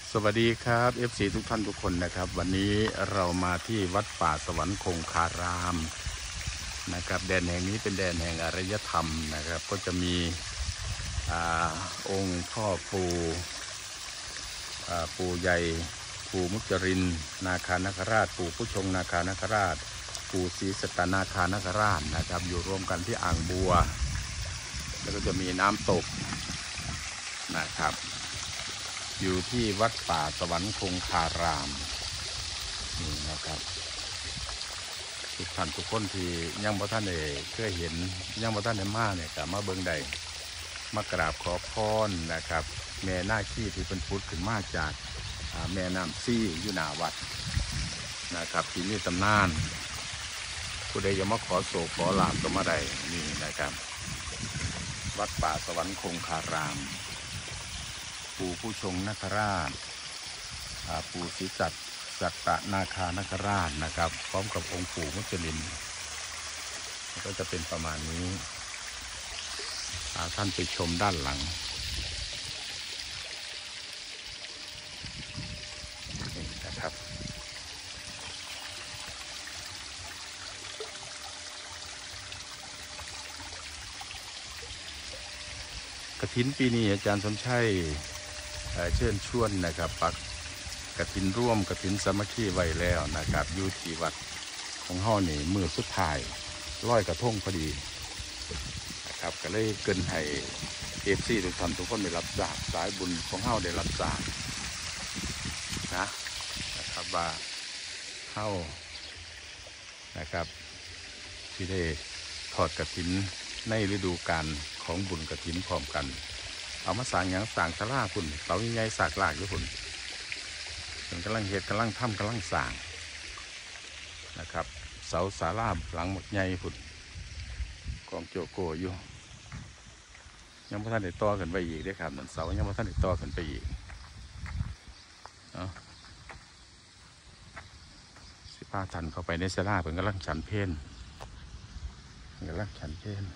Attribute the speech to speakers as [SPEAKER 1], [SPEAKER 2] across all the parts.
[SPEAKER 1] สวัสดีครับ FC ทุกท่านทุกคนนะครับ วันนี้เรามาที่วัดป่าสวรรคงคารามนะครับแดนแห่งนี้เป็นแดนแห่งอารยธรรมนะครับก็จะมีองค์พ่อปู่ใหญ่ปู่มุจรินนาคานคราชปู่ผู้ชงนาคานคราชปู่ศรีสัตนาคานคราชนะครับอยู่รวมกันที่อ่างบัวแล้วก็จะมีน้ำตกนะครับอยู่ที่วัดป่าสวรรคงคารามนี่นะครับทุกท่านทุกคนที่ยังบ่ท่านได้เคยเห็นยังบ่ท่านได้มาเนี่ยก็มาเบิ่งได้มากราบขอพรนะครับแม่นาคีที่เป็นพุทธขึ้นมาจากแม่น้ำซี่อยู่หน้าวัดนะครับที่มีตำนานผู้ใดอยากมาขอโศกขอลาภก็มาได้นี่นะครับวัดป่าสวรรคงคารามปู่ผู้ชงนาคราชปู่ศรีสัตนาคานคราชนะครับพร้อมกับองค์ปู่มุจลินก็จะเป็นประมาณนี้ท่านไปชมด้านหลังนี่นะครับกฐินปีนี้อาจารย์สมชัยเชิญชวนนะครับปักกฐินร่วมกฐินสามัคคีไว้แล้วนะครับอยู่ที่วัดของห้อนี่มือสุดท้ายร้อยกระทงพอดีนะครับก็เลยเกินให้FCทุกท่านทุกคนได้รับทราบสายบุญของห้อได้รับทราบนะครับว่าห้อนะครับที่ได้ทอดกฐินในฤดูกาลของบุญกฐินพร้อมกันเอามาสร้างอย่างสร้างศาลาคุณเสาใหญ่ๆสากลากอยู่คุณกำลังเฮ็ดกำลังทำกำลังสร้างนะครับเสาศาลาหลังหมดใหญ่คุณกองโจโกอยู่ยังไม่ทันได้ต่อกันไปอีกได้ครับเหมือนเสายังไม่ทันได้ต่อกันไปอีก15 ท่านเข้าไปในศาลาเป็นกำลังฉันเพลกำลังฉันเพล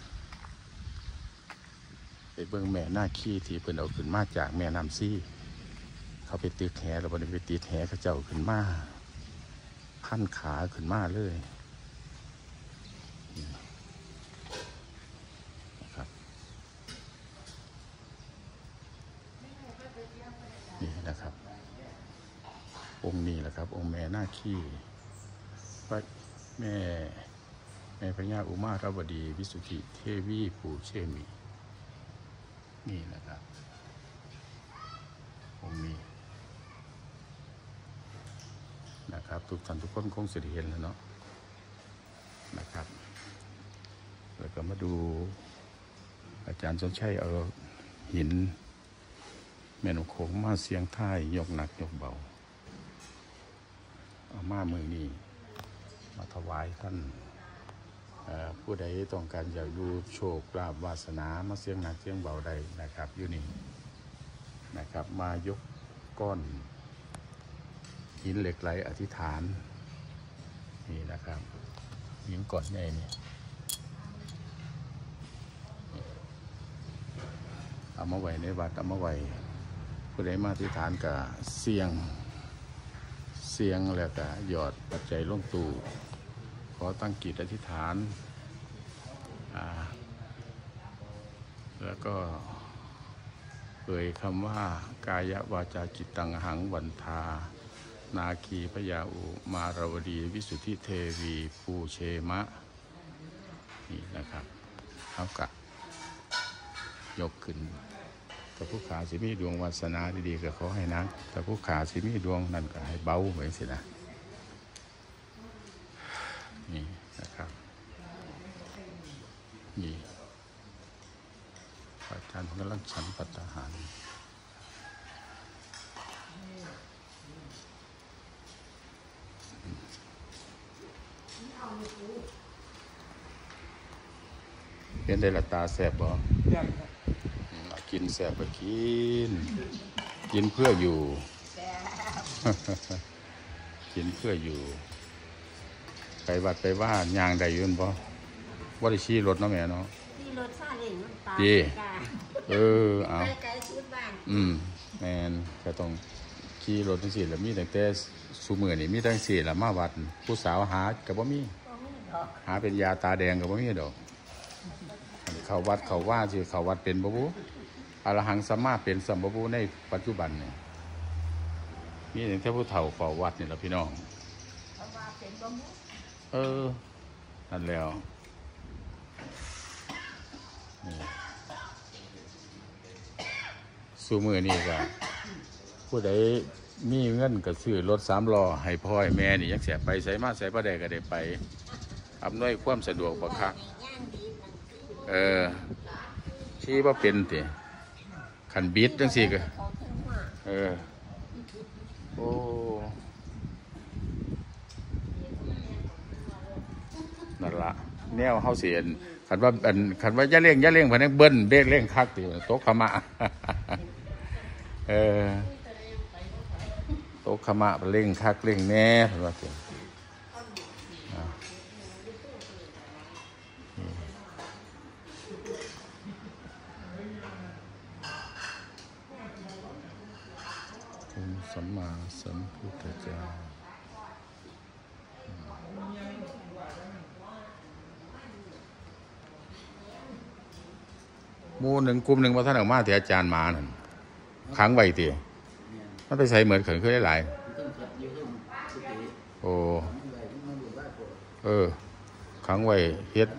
[SPEAKER 1] ไปเบิ่งแม่นาคีที่เพิ่นเอาขึ้นมาจากแม่น้ำซี่เขาไปติดแหแล้วบ่ได้ไปติดแหเขาเจ้าขึ้นมาพันขาขึ้นมาเลยนะครับนี่นะครับองค์นี้แหละครับองค์แม่นาคีพระแม่พญาอุมารวดีวิสุทธิเทวีปู่เชมีนี่นะครับองค์นี้นะครับทุกท่านทุกคนคงจะเห็นแล้วเนาะนะครับแล้วก็มาดูอาจารย์สมชัยเอาหินแม่นโขงมาเสียงท้ายยกหนักยกเบาเอามามือนี้มาถวายท่านผู้ใดต้องการจะอยู่โชคลาภวาสนามาเสียงหนักเสียงเบาใดนะครับอยู่นี่นะครับมายกก้อนหินเหล็กไหลอธิษฐานนี่นะครับหินก้อนใหญ่นี่เอามาไว้ในวัดเอามาไว้ผู้ใดมาอธิษฐานกับเสียงแล้วก็หยอดปัจจัยลงตู่ขอตั้งจิตอธิษฐานแล้วก็เอ่ยคำว่ากายวาจาจิตตังหังวันทานาคีพญาอุมารวดีวิสุทธิเทวีปูเชมะนี่นะครับเขากะยกขึ้นแต่ผู้ขาสิมีดวงวาสนาดีๆก็ขอให้นักแต่ผู้ขาสิมีดวงนั่นก็ให้เบาไว้สินะนี่นะครับนี่อาจารย์กำลังฉันภัตตาหารเป็นได้ละตาแสบบ่กินแสบก็กินเพื่ออยู่ กินเพื่ออยู่ไปวัดไปว่ายางใดยืนบ่ว่าได้ชี้รถเนาะแม่เนาะชี้รถซาเล้งมันตายเอาแมนก็ต้องขี่รถจังซี่แล้วมีตั้งแต่ซุมื้อนี่มีตั้งซี่ละมาวัดผู้สาวหาก็บ่มีหาเป็นยาตาแดงก็บ่มีดอกเข้าวัดเข้าว่าสิเข้าวัดเป็นบ่บูอรหังสัมมาเป็นสัมบ่บูในปัจจุบันนี่มีตั้งแต่ผู้เฒ่าเฝ้าวัดนี่ล่ะพี่น้องนั่นแล้วซุมื้อนี้ก็ผู้ใดมีเงินก็ซื้อรถ3 ล้อให้พ่อให้แม่นี่ยังเสียไปใส่มาใส่บ่ได้ก็ได้ไปอำนวยความสะดวกบ่คักชี้บ่เป็นติคันบิดจังซี่ก็โอ้นั่นล่ะแนวเฮาสิคันว่าอย่าเร่งพะนักเบิ้นเบรกเร่งคักติตกขมะโตขมะเร่งคักเร่งแน่เห็นว่าสิองค์สัมมาสัมพุทธเจ้าหมู่หนึ่งกลุ่มหนึ่งว่าท่านออกมาที่อาจารย์มานั่นขังไว้ตีมันไปใส่เหมือนเขินขึ้นได้หลายโอ้ขังไว้เฮ็ด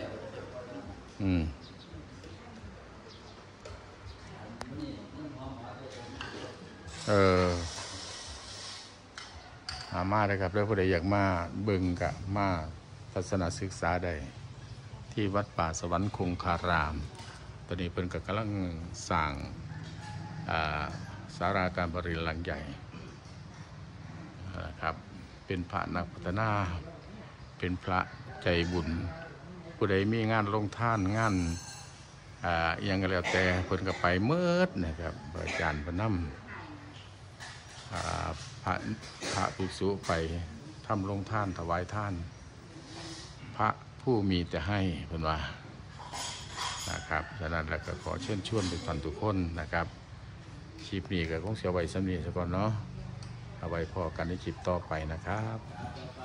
[SPEAKER 1] หามาได้ครับแล้วผู้ใดอยากมาเบิ่งกะมาทัศนศึกษาได้ที่วัดป่าสวรรคงคารามตอนนี้เพิ่นก็กำลังสร้างศาลาการประเรียนหลังใหญ่นะครับเป็นพระนักพัฒนาเป็นพระใจบุญผู้ใดมีงานลงท่านงานยังก็แล้วแต่เพิ่นก็ไปเมิดนะครับอาจารย์พนำพระภิกษุไปทำลงท่านถวายท่านพระผู้มีแต่ให้เพิ่นว่านะครับฉะนั้นแล้วก็ขอเชิญชวนทุกท่านทุกคนนะครับคลิปนี้ก็คงเสียไว้สำนีซะก่อนเนาะเอาไว้พอกันในคลิปต่อไปนะครับ